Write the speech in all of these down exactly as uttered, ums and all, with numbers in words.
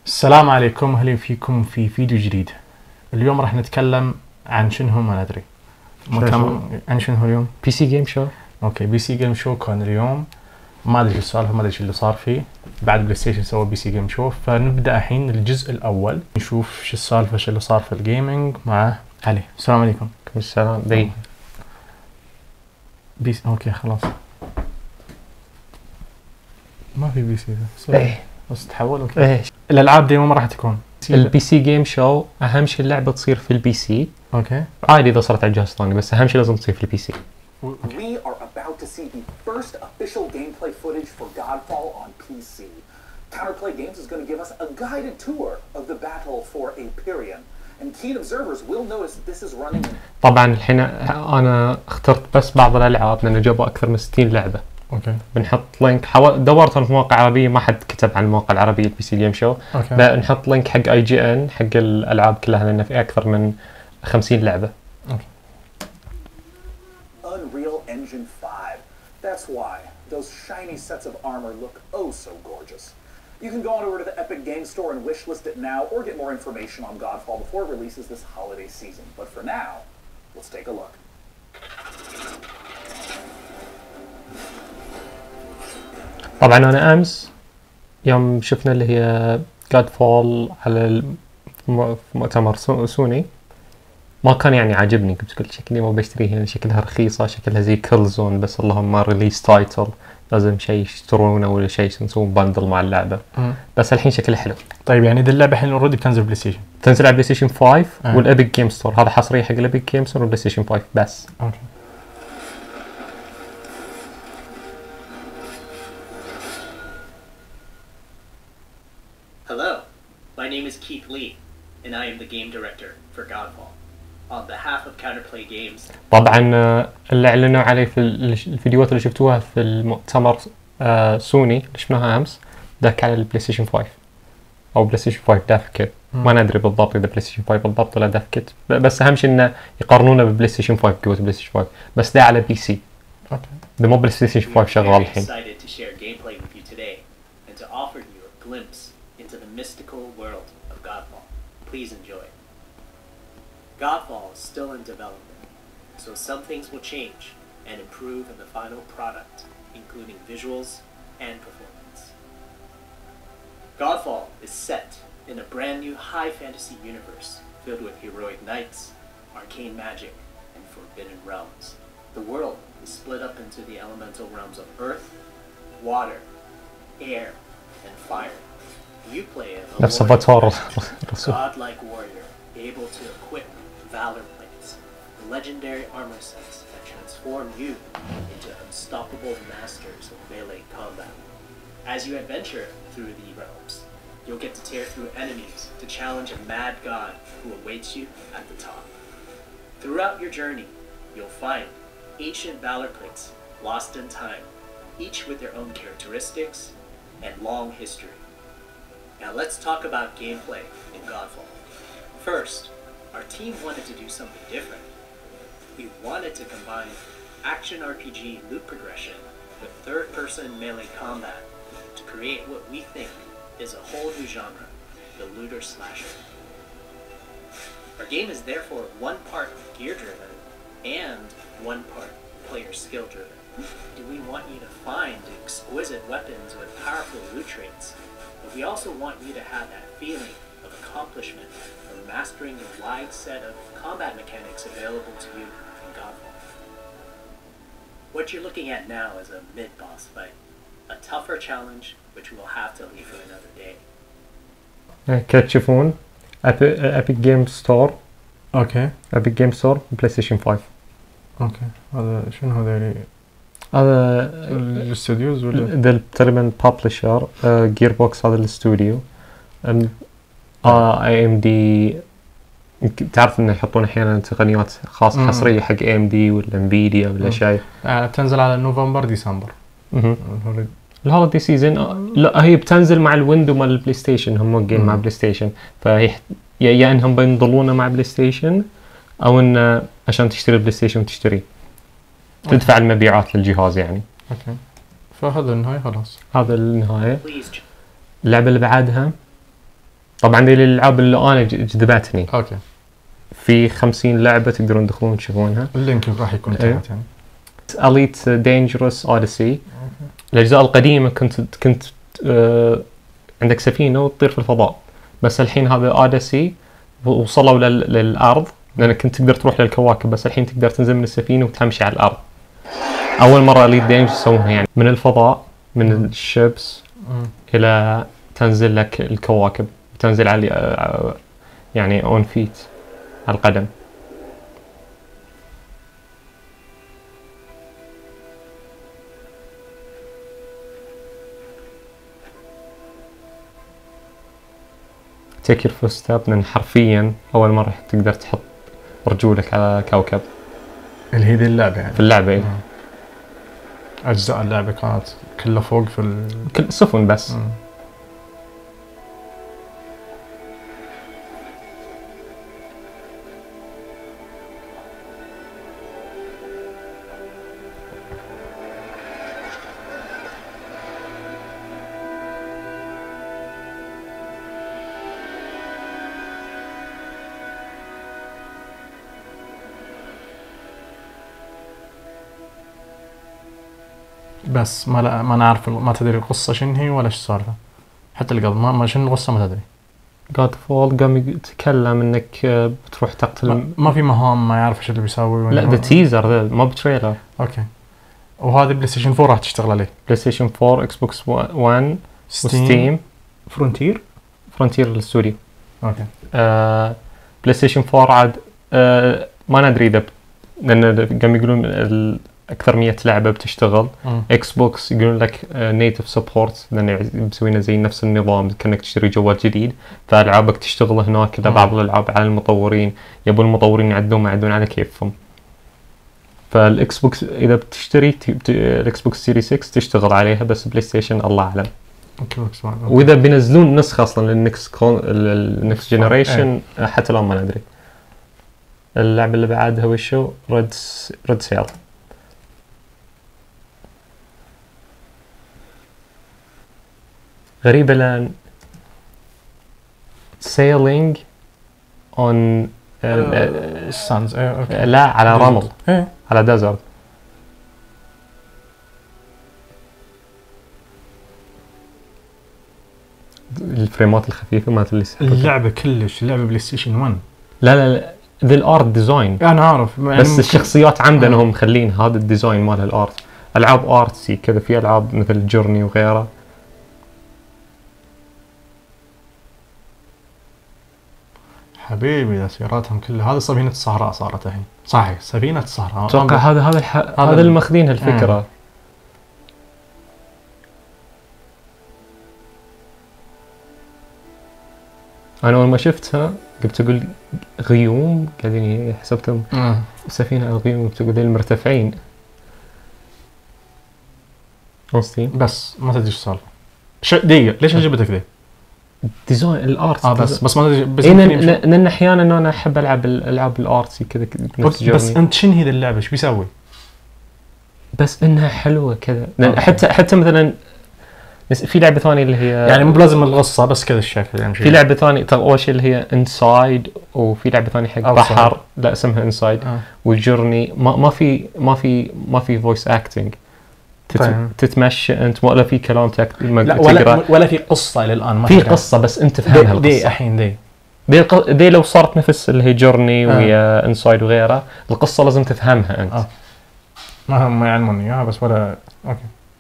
السلام عليكم، اهلا فيكم في فيديو جديد. اليوم راح نتكلم عن شنو هو ما ندري. مكان عن شنو هو اليوم؟ بي سي جيم شو. اوكي، بي سي جيم شو كان اليوم. ما ادري شو السالفه، ما ادري شو اللي صار فيه. بعد بلاي ستيشن سوى بي سي جيم شو، فنبدا الحين الجزء الاول نشوف شو السالفه، شو اللي صار في الجيمنج مع علي. السلام عليكم. السلام دي بي اوكي خلاص. ما في بي سي ذا. ايه بس تحول. اوكي. ايه الالعاب ديما ما راح تكون البي سي جيم شو. اهم شيء اللعبه تصير في البي سي. اوكي. عادي اذا صارت على الجهاز الثاني، بس اهم شيء لازم تصير في البي سي. We are about to see the first official gameplay footage for Godfall on P C. Counterplay Games is going to give us a guided tour of the battle for Aperion, and keen observers will notice that this is running in... طبعا الحين انا اخترت بس بعض الالعاب لانه جابوا اكثر من ستين لعبه. اوكي. بنحط لينك، حاول دورت في مواقع عربيه ما حد كتب عن المواقع العربيه البي سي جيم شو. اوكي. بنحط لينك حق اي جي ان حق الالعاب كلها لانه في اكثر من خمسين لعبه. اوكي. Unreal Engine five. That's why those shiny sets of armor look oh so gorgeous. You can go on over to the Epic Games Store and wishlist it now, or get more information on Godfall before it releases this holiday season. But for now, let's take a look. طبعا انا امس يوم شفنا اللي هي Godfall على المؤتمر سوني ما كان يعني عاجبني، كنت قلت شكلي ما بشتريها، شكلها رخيصة، شكلها زي كل زون، بس اللهم ريليس تايتل لازم شيء يشترونه ولا شيء يسوون باندل مع اللعبة. مم. بس الحين شكلها حلو. طيب يعني دي اللعبة الحين اوريدي بتنزل بلاي ستيشن؟ تنزل على بلاي ستيشن خمسة آه. والابيك جيم ستور، هذا حصرية حق الابيك جيم ستور والبلاي ستيشن خمسة بس. اوكي. Hello, my name is Keith Lee, and I am the game director for Godfall. On behalf of Counterplay Games, طبعا اللي اعلنوا عليه في الفيديوهات اللي شفتوها في المؤتمر آه سوني اللي شفناها امس ذاك على البلاي ستيشن خمسة او بلاي ستيشن خمسة داف كيت. ما ندري بالضبط اذا بلاي ستيشن خمسة بالضبط ولا داف كيت، بس اهم شيء انه يقارنونه ببلاي ستيشن خمسة بقوه بلاي ستيشن خمسة، بس ده على بي سي. اوكي. ده مو بلاي ستيشن we خمسة are شغال very الحين. excited to share gameplay with you today and to offer you a glimpse into the mystical world of Godfall. Please enjoy. Godfall is still in development, so some things will change and improve in the final product, including visuals and performance. Godfall is set in a brand new high fantasy universe filled with heroic knights, arcane magic, and forbidden realms. The world is split up into the elemental realms of earth, water, air, and fire. You play a نفس warrior, افاتار a الرسول. godlike warrior able to equip valor plates, the legendary armor sets that transform you into unstoppable masters of melee combat. As you adventure through the realms, you'll get to tear through enemies to challenge a mad god who awaits you at the top. Throughout your journey, you'll find ancient valor plates lost in time, each with their own characteristics and long history. Now let's talk about gameplay in Godfall. First, our team wanted to do something different. We wanted to combine action R P G loot progression with third-person melee combat to create what we think is a whole new genre, the looter slasher. Our game is therefore one part gear-driven and one part player skill-driven. Do we want you to find exquisite weapons with powerful loot traits, but we also want you to have that feeling of accomplishment from mastering the wide set of combat mechanics available to you in Godfall. What you're looking at now is a mid-boss fight, a tougher challenge which we'll have to leave for another day. كده تشوفون ابيك جيم ستور، اوكي. ابيك جيم ستور بلاي ستيشن خمسة. اوكي. هذا شنو هذول؟ هذا الاستوديوز ولا؟ ذا تقريبا بابلشر جير بوكس، هذا الاستوديو. اي ام دي تعرف انه يحطون احيانا تقنيات خاصه حصريه حق اي ام دي ولا انفيديا ولا شيء. يعني بتنزل على نوفمبر ديسمبر. اها الهوليدي سيزون. لا هي بتنزل مع الويندو مال البلاي ستيشن، هم موقعين مع بلاي ستيشن، فهي يا, يا انهم بينضلونه مع بلاي ستيشن او ان عشان تشتري البلاي ستيشن وتشتري تدفع المبيعات للجهاز يعني. اوكي. فهذا النهاية خلاص. هذا النهاية. Please اللعبة اللي بعدها طبعا دي الالعاب اللي انا ج- جذبتني. اوكي. في خمسين لعبه تقدرون تدخلون تشوفونها. اللينك راح يكون إيه. تحت يعني. اليت دينجرس اوديسي. الاجزاء القديمه كنت كنت آه عندك سفينه وتطير في الفضاء، بس الحين هذا اوديسي وصلوا لل- للارض، لانك كنت تقدر تروح للكواكب، بس الحين تقدر تنزل من السفينه وتمشي على الارض. اول مره اليت دينجرس يسوونها يعني من الفضاء، من الشيبس مم. الى تنزل لك الكواكب، تنزل على آه، يعني اون فيت على القدم. تيك يور فيرست ستيب، لان حرفيا اول مره تقدر تحط رجولك على كوكب اللي هي ذي اللعبه يعني. في اللعبه. إيه. مم. اجزاء اللعبه كانت كلها فوق في ال... كل سفن بس. مم. بس ما لا ما نعرف ما تدري القصه شنو هي ولا ايش السالفه، حتى اللي قبل ما ما شنو القصه ما تدري. جاد فول قام يتكلم انك آه، بتروح تقتل. ما, ما في مهام، ما يعرف ايش اللي بيسوي ولا لا ذا تيزر ذا ما بتريلر. اوكي. وهذه بلاي ستيشن فور راح تشتغل عليه. بلاي ستيشن فور، اكس بوكس ون، وستيم، فرونتير. فرونتير الاستوديو. اوكي. آه بلاي ستيشن فور عاد آه ما ندري اذا ب- لان قام يقولون ال- اكثر مية لعبه بتشتغل. مم. اكس بوكس يقولون لك نيتف سبورت، لان مسوينه زي نفس النظام كانك تشتري جوال جديد، فالعابك تشتغل هناك. اذا مم. بعض الالعاب على المطورين يبون المطورين يعدلون ما يعدلون على كيفهم. فالاكس بوكس اذا بتشتري ت- بت- الاكس بوكس سيري ستة تشتغل عليها، بس بلاي ستيشن الله اعلم. اوكي. بوكس وان. واذا بينزلون نسخه اصلا للنكست كون النكست جنريشن حتى الان ما ندري. اللعبه اللي بعدها وشو؟ ريد ريد سيل. غريبه لان sailing on السانز. ايه اوكي. لا على رمل، ايه. على ديزرت. الفريمات الخفيفه ما اللي اللعبه كلش اللعبه بلاي ستيشن ون. لا لا لا ذا الارت ديزاين، انا عارف يعني بس ممكن- الشخصيات عندنا آه. هم مخلين هذا الديزاين مال الارت. العاب ارتسي كذا، في العاب مثل جورني وغيره. حبيبي سياراتهم كلها هذا سفينه الصحراء صارت الحين. صحيح سفينه الصحراء. اتوقع هذا هذا الح... هذا ال- اللي ماخذين هالفكره. انا اول ما شفتها قلت اقول غيوم قاعدين، حسبتهم مم. سفينه على غيوم، قلت اقول المرتفعين. قصدي بس ما تدري ايش السالفه. ش دقيقه ليش عجبتك ذي؟ ديزاين الارت. اه بس بس ما تدري بس إيه يمكن لان يمشي- لان احيانا انا احب العب الالعاب الارتسي كذا نفس أوكي، بس جورني. انت شنو هي ذي اللعبه ايش بيسوي؟ بس انها حلوه كذا، لان أوكي. حتى حتى مثلا بس في لعبه ثانيه اللي هي يعني مو بلازم القصه بس كذا الشكل يعني في لعبه ثانيه. طب اول شيء اللي هي انسايد، وفي لعبه ثانيه حق Outside. بحر لا اسمها انسايد. آه. وجورني ما ما في ما في ما في فويس اكتنج. طيب. تتمشى انت ولا في كلام تك... لا ولا ولا في قصه الى الان ما في تدري. قصه بس انت دي, تفهمها دي القصه. الحين دي دي, الق... دي لو صارت نفس اللي هي جورني آه. ويا انسايد وغيرها، القصه لازم تفهمها انت. آه. ما هم ما يعلموني اياها بس ولا اوكي.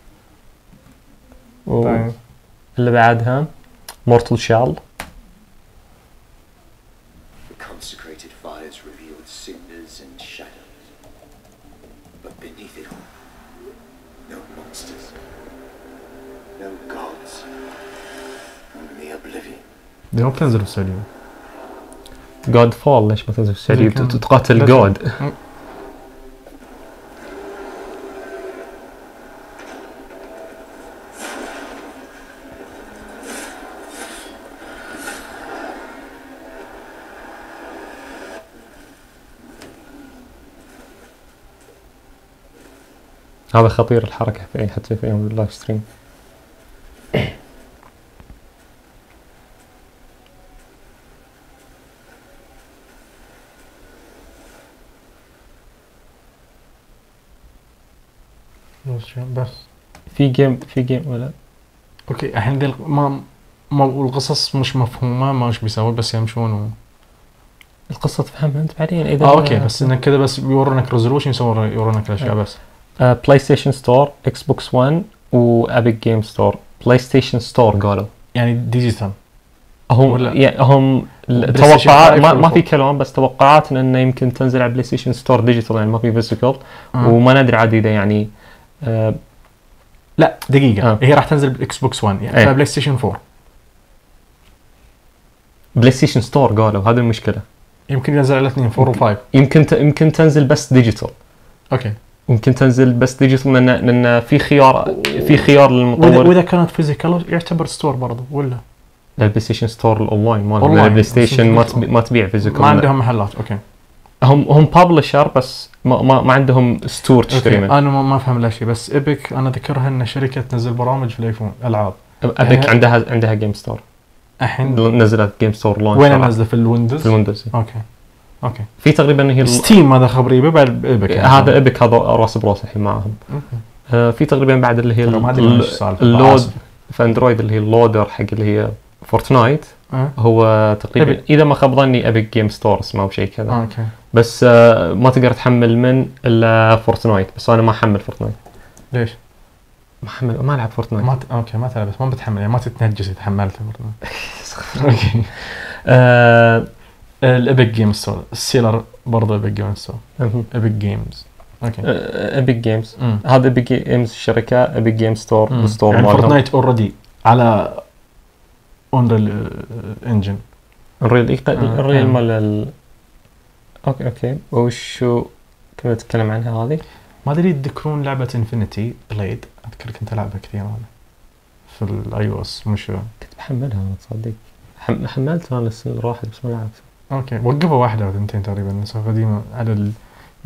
و... طيب. اللي بعدها مورتل شال. The consecrated fires revealed cinders and shadows. But beneath it all, no monsters, no gods, only oblivion. دي ما بتنزل في السعوديه. جود فول ليش ما تنزل في السعوديه يمكن- تقاتل لا- جود؟ هذا خطير الحركه في حتى في يوم اللايف ستريم. بس في جيم في جيم ولا اوكي الحين دي ما ما القصص مش مفهومه ما ايش بيسوي بس يمشون و... القصة تفهمها انت بعدين اذا اه اوكي بس انك كذا بس بيورونك ريزولوشن يصور يورونك الاشياء بس. بلاي ستيشن ستور، اكس بوكس ون، وابيك جيم ستور. بلاي ستيشن ستور قالوا يعني ديجيتال هم ولا- يعني هم بلاي ستيشن توقعات فايف ما, ولا ما في فور؟ كلام بس توقعات انه يمكن تنزل على بلاي ستيشن ستور ديجيتال يعني ما في فيزيكال آه. وما ندري عاد اذا يعني آه لا دقيقه آه. هي راح تنزل بالاكس بوكس ون يعني إيه. فبلاي ستيشن فور بلاي ستيشن ستور قالوا هذا المشكله. يمكن ينزل على اثنين فور وفايف. يمكن ت... يمكن تنزل بس ديجيتال اوكي يمكن تنزل بس ديجيتال لان لان في خيار في خيار واذا للمطور واذا كانت فيزيكال يعتبر ستور برضه ولا للبلاي ستيشن ستور الاونلاين مال أونلاين. البلاي ستيشن ما تبي ما تبيع فيزيكال ما عندهم محلات. اوكي هم هم بابلشر بس ما ما, ما عندهم ستور تشتري اوكي منه. انا ما ما افهم لا شيء بس ايبك انا ذكرها ان شركه تنزل برامج في الايفون العاب ابيك عندها عندها جيم ستور الحين نزلت جيم ستور لونش وين نازله في الويندوز في الويندوز. اوكي اوكي في تقريبا هي ال- ستيم هذا خبري بعد ايبك يعني. هذا ابيك هذا راس براس الحين معهم. اوكي آه في تقريبا بعد اللي هي ترى ما ادري ال- ايش السالفه اللود آسف. في اندرويد اللي هي اللودر حق اللي هي فورتنايت أه؟ هو تقريبا أبيك. اذا ما خاب ظني ابيك جيم ستور اسمه او شيء كذا. آه، اوكي بس آه ما تقدر تحمل من الا فورتنايت بس انا ما احمل فورتنايت ليش؟ ما احمل ما العب فورتنايت. ما ت... اوكي ما تلعب بس ما بتحمل يعني ما تتنجس اذا حملته برضه. اوكي آه الايبك جيم ستور السيلر برضه ايبك جيم ستور مهم. ايبك جيمز. اوكي ابيك جيمز امم هذا ابيك جيمز الشركه ابيك جيم ستور مم. الستور يعني مالهم. فورتنايت اوريدي على اونريل انجن. الريل إيه، آه، الريل آه. مال ال... اوكي اوكي وشو كنا نتكلم عنها هذه؟ ما ادري تذكرون لعبه انفنتي بليد اذكر كنت العبها كثير انا في الاي او اس مش كنت بحملها انا تصدق حم... حملتها انا السنه اللي راحت بس ما لعبت. اوكي وقفوا واحده او ثنتين تقريبا نسخه قديمه على ال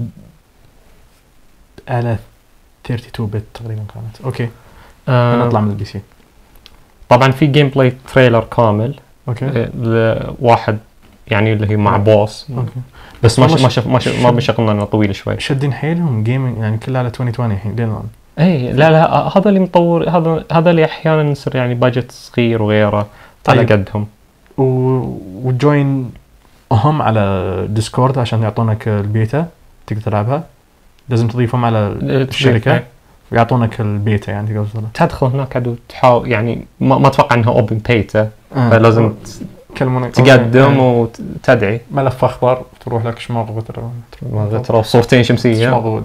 على اثنين وثلاثين بت تقريبا كانت. اوكي آه نطلع من البي سي. طبعا في جيم بلاي تريلر كامل اوكي آه، لواحد يعني اللي هي مع بوس اوكي بس ما والله ش... ما ش- شف... ما, ش... ما بشغلنا انه طويل شوي. شادين حيلهم جيمنج يعني كلها على ألفين وعشرين الحين لين الان. اي لا لا هذا اللي مطور هذا هذا اللي احيانا يصير يعني باجت صغير وغيره على طيب. قدهم. و... وجوين هم على ديسكورد عشان يعطونك البيتا تقدر تلعبها لازم تضيفهم على الشركه ويعطونك البيتا يعني تقدر تلعب. تدخل هناك عدو تحاول يعني ما, ما اتوقع انها اوبن بيتا آه. فلازم يكلمونك تقدم آه. وتدعي ملف اخضر تروح لك شماغ ترى ترى صورتين شمسيه. شماغ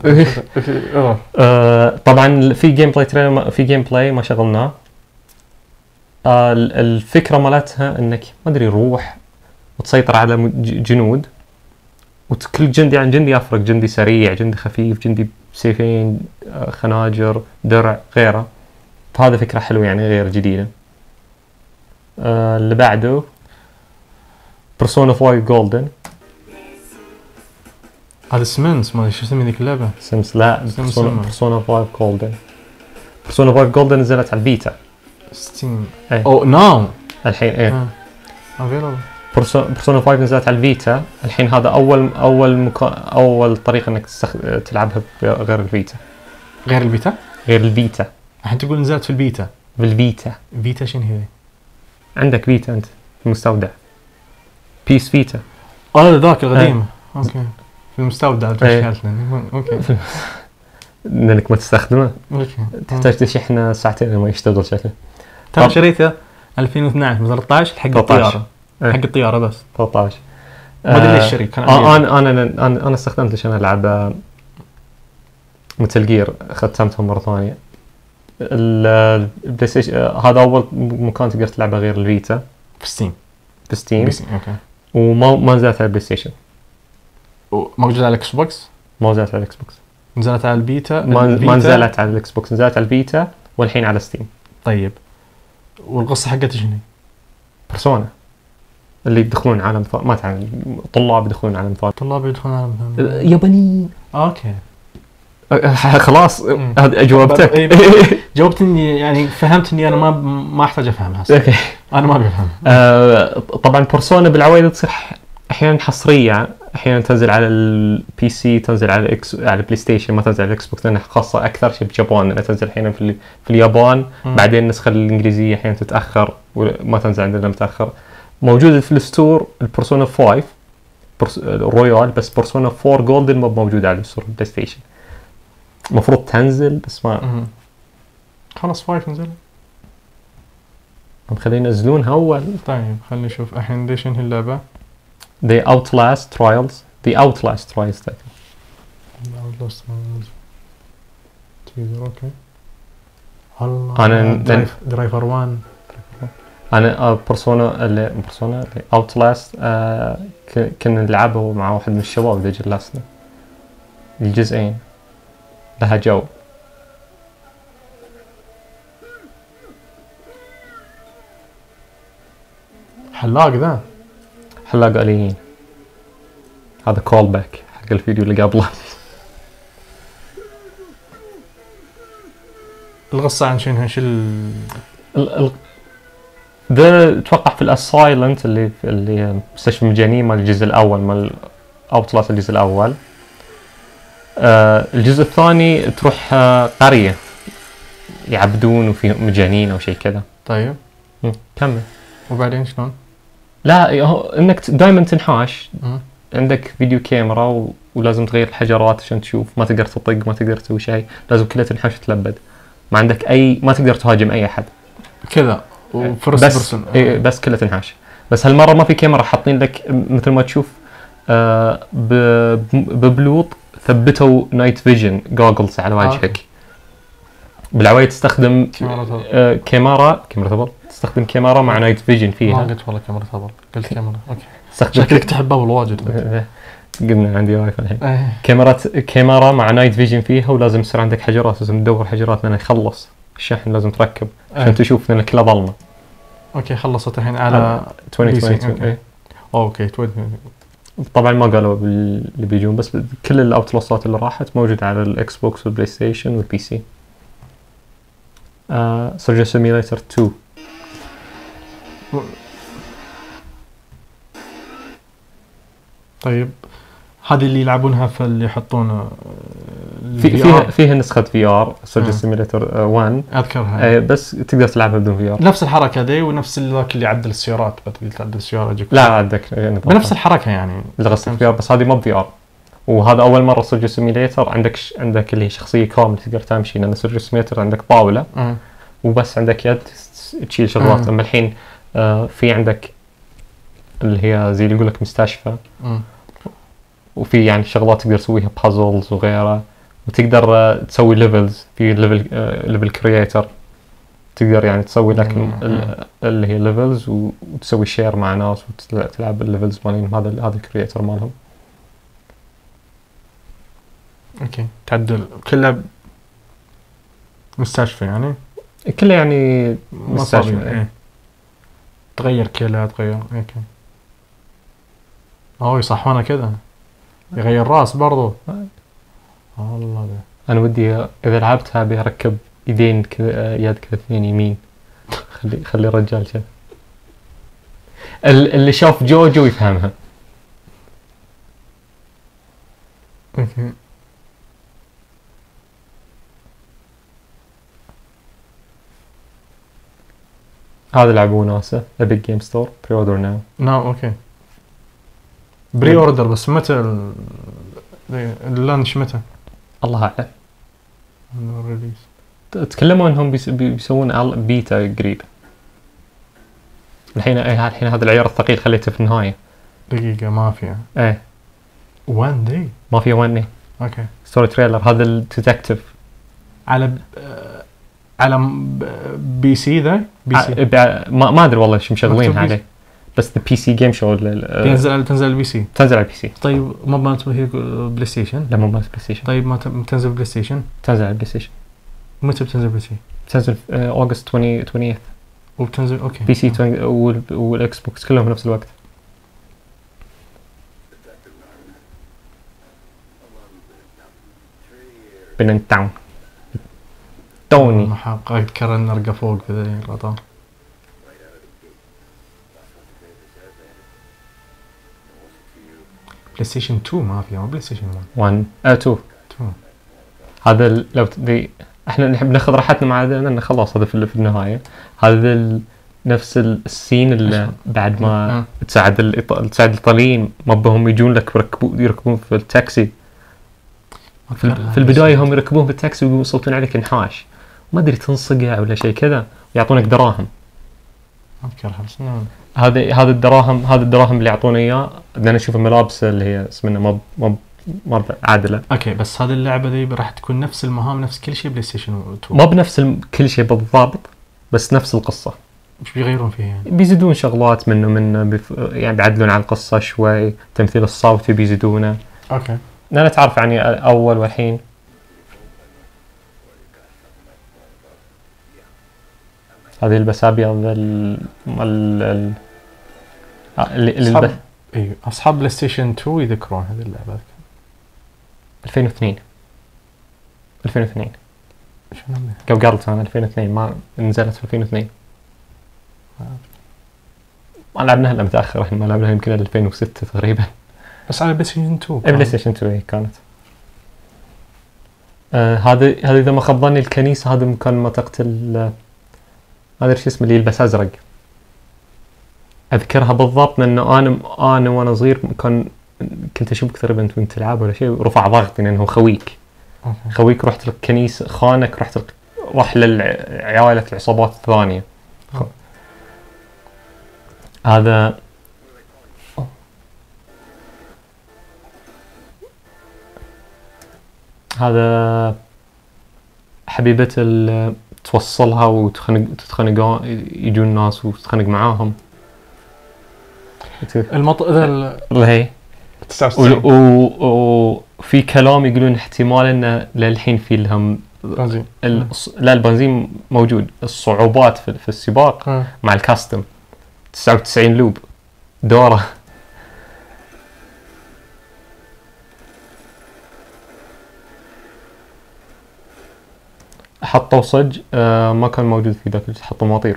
آه طبعا في جيم بلاي تريلر في جيم بلاي ما شغلناه. آه الفكره مالتها انك ما ادري روح وتسيطر على م- ج- جنود وكل جندي عن جندي يفرق جندي سريع جندي خفيف جندي بسيفين آه خناجر درع غيره. فهذا فكره حلوه يعني غير جديده. آه اللي بعده بيرسونا فايف جولدن هذا سمنس ما ادري شو اسمه ذيك اللعبه. سيمس لا سيمس بيرسونا سيمس. بيرسونا فايف جولدن بيرسونا فايف جولدن نزلت على البيتا ستيم إيه. او ناو الحين ايه افيلبل. بيرسونا فايف نزلت على الفيتا الحين هذا اول اول مكا... اول طريقه انك تستخ... تلعبها غير الفيتا غير البيتا غير الفيتا الحين تقول نزلت في البيتا. بالفيتا فيتا شنو هي؟ عندك فيتا انت في المستودع بيس فيتا اه ذاك القديم. اوكي في المستودع إيه. تشحنه. اوكي انك ما تستخدمه اوكي تحتاج تشحنه ساعتين ما يشتغل شكله. ترى طب. شريته ألفين واثناشر من ثلاثة عشر حق ثلاثة عشر. الطياره إيه. حق الطياره بس ثلاثة عشر ما ادري ليش آه، الشريك كان آه عندي. انا انا انا انا استخدمته عشان العب متل جير ختمتهم مره ثانيه. ال- البلاي ستيشن آه، هذا اول مكان تقدر تلعبه غير الفيتا في ستيم بستيم بي سي. اوكي وما ما نزلت على البلاي ستيشن موجود على الاكس بوكس. ما نزلت على الاكس بوكس نزلت على البيتا. ما البيتا. ما نزلت على الاكس بوكس نزلت على الفيتا والحين على ستيم. طيب والقصه حقتها شنو؟ بيرسونا اللي يدخلون عالم ثاني ما تعرف طلاب يدخلون عالم ثاني طلاب يدخلون عالم يابانيين. اوكي خلاص مم. هذه جاوبتك. إيه، جاوبت اني يعني فهمت اني انا ما ما احتاج افهمها. اوكي انا ما بفهم. آه، طبعا بيرسونا بالعوايد تصير ح- احيانا حصريه احيانا تنزل على البي سي، تنزل على الاكس على البلاي ستيشن، ما تنزل على الاكس بوكس لانها خاصه اكثر شيء باليابان، لانها تنزل احيانا في, ال- في اليابان. مم. بعدين النسخه الانجليزيه احيانا تتاخر وما تنزل عندنا متاخر. موجوده في الستور البرسونا خمسة برس... رويال، بس بيرسونا فور جولدن ما موجوده على الستور بلاي ستيشن. المفروض تنزل بس ما مم. خلاص فايف نزل. مخلين ينزلونها اول. طيب خلينا نشوف الحين ليش هي اللعبة. The Outlast Trials The Outlast Trials تاكل. اوكي. الله أنا درايف درايفر واحد. انا بيرسونا اللي بيرسونا اللي اوتلاست آه ك- كنا نلعبه مع واحد من الشباب اللي جلسنا الجزئين، لها جو. حلاق ذا. حلاق آليين. هذا كول باك حق الفيديو اللي قبله. القصة عن شنو شو ال... ال- ال- ذا اتوقع في الاسايلنت اللي في اللي مستشفى المجانين مال الجزء الاول مال اوتلاست الجزء الاول. آه الجزء الثاني تروح آه قرية يعبدون وفيهم مجانين او شيء كذا. طيب مم، كمل. وبعدين شلون؟ لا هو انك دائما تنحاش، مم. عندك فيديو كاميرا و... ولازم تغير الحجرات عشان تشوف، ما تقدر تطق، ما تقدر تسوي شيء، لازم كلها تنحاش وتلبد. ما عندك اي، ما تقدر تهاجم اي احد كذا وفرست بس بيرسون. إيه بس كلها تنحاش. بس هالمره ما في كاميرا، حاطين لك مثل ما تشوف آه ب... ببلوط ثبتوا نايت فيجن جوجلز على وجهك. بالعوايد تستخدم كاميرا تبل. آه كاميرا كاميرا تبل تستخدم كاميرا مع نايت فيجن ما فيها. قلت والله كاميرا تبل، قلت كاميرا. اوكي تستخدم شكلك تحب بابل واجد. آه، قلنا عندي وايف الحين. ايه كاميرا كاميرا مع نايت فيجن فيها، ولازم يصير عندك حجرات، لازم تدور حجرات لان يخلص الشحن، لازم تركب عشان إيه. تشوف لان كلها ظلمه. اوكي خلصت الحين على عشرين بي سي، عشرين أوكي. إيه. اوكي عشرين. طبعا ما قالوا بال- اللي بيجون، بس كل الاوتلاستات اللي راحت موجوده على الاكس بوكس والبلاي ستيشن والبي سي. آه سيرجن سيميليتر تو. طيب هذه اللي يلعبونها في اللي يحطون آه، في ال فيها في آر. فيها نسخه في ار سيرجن مم. سيميليتر واحد. اذكرها. آه بس تقدر تلعبها بدون في ار. نفس الحركه دي ونفس ذاك اللي يعدل السيارات، بتقدر تعدل السياره يجيك. لا عندك يعني بنفس الحركه يعني. اللي قصدك في ار، بس هذه ما بفي ار. وهذا اول مره سيرجن سيميليتر عندك ش... عندك اللي هي شخصيه كامله تقدر تمشي، لان سيرجن سيميليتر عندك طاوله أه. وبس عندك يد تشيل شغلات. مم. اما الحين آه في عندك اللي هي زي اللي يقول لك مستشفى، أه. وفي يعني شغلات تقدر تسويها بازلز وغيرها، وتقدر آه تسوي ليفلز في ليفل آه ليفل كرييتر، تقدر يعني تسوي لك مم. ال- اللي هي ليفلز وتسوي شير مع ناس وتلعب الليفلز مالهم. هذا هذا الكرييتر مالهم. اوكي تعدل كلها مستشفى يعني. كله يعني مصابيح. مستشفى. ايه تغير كلها تغير. اوكي اه يصحونه كذا، يغير راس برضو. والله ده انا ودي اذا لعبتها ابي اركب يدين كذا، يد كذا اثنين يمين. خلي خلي الرجال كذا. ال- اللي شاف جوجو يفهمها. اوكي. هذا لعبوه ناسا ابيك جيم ستور بري اوردر ناو. نعم اوكي. بري اوردر بس متى ال- اللانش متى؟ الله اعلم. الريليز. تكلموا انهم بيس- بي- بيسوون ال- بيتا قريب. الحين ايه الحين هذا العيار الثقيل خليته في النهايه. دقيقة ما فيها ايه وان دي. ما في وني اوكي ستوري تريلر. هذا الديتكتيف على ب... آه، على م- ب- بي سي ذا بي سي ما ما ادري والله شو مشغلين مكتوب عليه، بس ذا بي سي جيم شو تنزل على تنزل البي سي. تنزل على البي سي. طيب ما ما هي بلاي ستيشن. لا مو بس بلاي ستيشن، طيب ما ت- تنزل بلاي ستيشن تنزل على البلاي ستيشن. متى بتنزل بلاي سي؟ تنزل اوغست عشرين عشرين وبتنزل اوكي بي سي تون- وال- والاكس بوكس كلهم في نفس الوقت. بنن تاون توني. محقق اذكر ان ارقى فوق في ذي الرطار. بلاي ستيشن تو ما فيها، مو بلاي ستيشن ون. واحد اه تو تو. هذا ال- لو تبي احنا نحب ناخذ راحتنا مع هذا لان خلاص هذا في في النهايه. هذا ال- نفس ال- السين اللي بعد ما آه. تساعد الإيط- تساعد الايطاليين ما بهم يجون لك يركبون يركبون في التاكسي. في, ال- في البدايه هم يركبون في التاكسي ويصوتون عليك انحاش، ما ادري تنصقع ولا شيء كذا، ويعطونك دراهم. ما اذكرها بس إنه هذا هذا الدراهم هذا الدراهم اللي يعطونا اياه لان نشوف الملابس اللي هي اسمها ما ما ما عادله. اوكي، بس هذه اللعبه ذي راح تكون نفس المهام نفس كل شيء بلاي ستيشن تو. ما بنفس الم- كل شيء بالضبط، بس نفس القصه. ايش بيغيرون فيها يعني؟ بيزيدون شغلات منه من بيف... يعني بيعدلون على القصه شوي، تمثيل الصوتي بيزيدونه. اوكي. لان تعرف يعني اول والحين هذه يلبس ابيض ال ال ال اللي اللي اصحاب الب- ايوه اصحاب بلاي ستيشن تو يذكرون هذه اللعبه. ألفين واثنين ألفين واثنين شنو هم؟ قبل قبل سنه ألفين واثنين ما نزلت في ألفين واثنين. ما لعبناها الا متاخر، احنا ما لعبناها يمكن ألفين وستة تقريبا. بس على بلاي ستيشن تو. اي بلاي ستيشن تو كانت. آه هذا هذا اذا ما خاب ظني الكنيسه هذا مكان ما تقتل آه، ما ادري شو اسمه اللي يلبس ازرق. اذكرها بالضبط لانه انا انا وانا صغير كان كنت اشوفك تقريبا وانت تلعب ولا شيء، ورفع ضغطي لانه خويك. أوكي. خويك رحت الكنيسه خانك، رحت ال- راح لعائله العصابات الثانيه. خ- هذا هذا حبيبة ال- توصلها وتخنق تتخانقون، يجون ناس وتتخانق معاهم. المط ذا ال اللي هي تسعة و- وتسعين. و- وفي كلام يقولون احتمال انه للحين في لهم بنزين. ال- لا البنزين موجود، الصعوبات في, في السباق آه. مع الكاستم تسعة وتسعين لوب دوره. حطوا صج آه ما كان موجود في ذاك الوقت، حطوا مطير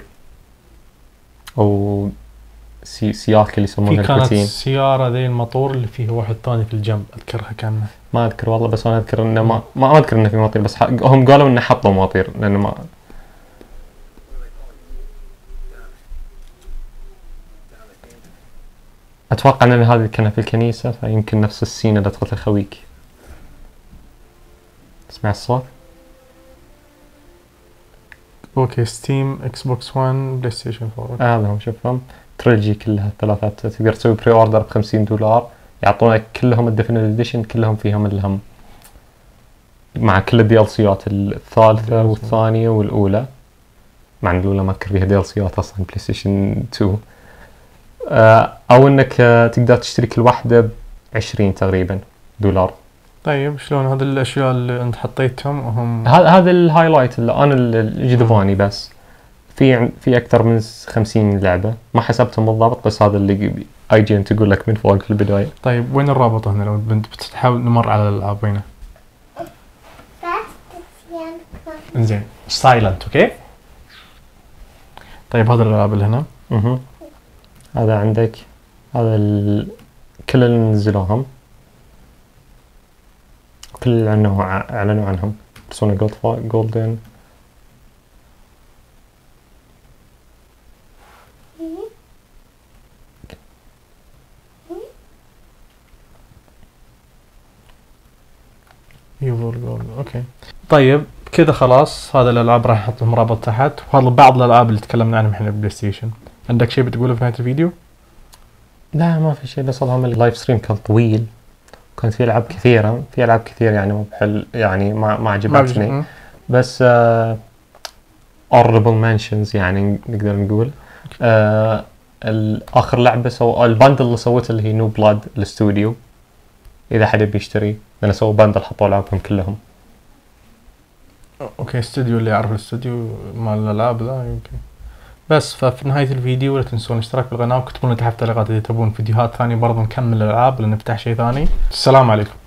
او سي سياك اللي يسمونها في كانت الكوتين. سيارة ذي الموتور اللي فيه واحد ثاني في الجنب اذكرها كان. ما اذكر والله، بس انا اذكر انه ما ما اذكر انه في مطير، بس ح- هم قالوا انه حطوا مطير لانه ما اتوقع ان هذه كانت في الكنيسه، فيمكن نفس السين اللي تقتل خويك. تسمع الصوت؟ اوكي، ستيم، اكس بوكس ون، بلاي ستيشن فور. هذا هم شوفهم تريلوجي كلها الثلاثات، تقدر تسوي بري اوردر ب خمسين دولار، يعطونك كلهم الديفينيت اديشن، كلهم فيهم الهم مع كل الدي ال سيات الثالثه والثانيه والاولى، مع ان الاولى ما اذكر فيها دي ال سيات اصلا بلاي ستيشن تو. آه، او انك آه، تقدر تشتري كل واحده ب عشرين تقريبا دولار. طيب شلون هذه الاشياء اللي انت حطيتهم وهم؟ هذا هذا الهايلايت اللي انا اللي جذباني، بس في عن- في اكثر من خمسين لعبه ما حسبتهم بالضبط، بس هذا اللي اي جي ان تقول لك من فوق في البدايه. طيب وين الرابط هنا لو بنت بتحاول نمر على الالعاب وينه؟ انزين سايلنت. اوكي. طيب هذا الالعاب اللي هنا. اها هذا عندك هذا ال... كل اللي نزلوهم كل اللي اعلنوا اعلنوا عنهم بيرسونا جولد جولدن. يوفر جول. اوكي. طيب كذا خلاص هذا الالعاب راح نحط لهم رابط تحت، وهذا بعض الالعاب اللي تكلمنا عنهم احنا بالبلاي ستيشن. عندك شيء بتقوله في نهايه الفيديو؟ لا ما في شيء، بس اللهم اللايف ستريم كان طويل، كانت في العاب كثيره في العاب كثير يعني مو بحل يعني ما ما عجبتني، ما بس آه honorable mentions يعني نقدر نقول. آه اخر لعبه سو البندل اللي سوته اللي هي نو بلاد الاستوديو، اذا حد بيشتري لان سووا بندل حطوا العابهم كلهم. اوكي، استوديو اللي يعرف الاستوديو مال الالعاب ذا يمكن. بس ففي نهايه الفيديو لا تنسون الاشتراك بالقناه، وكتبوا لنا تحت التعليقات اذا تبون فيديوهات ثانيه برضه نكمل الالعاب ولا نفتح شيء ثاني. السلام عليكم.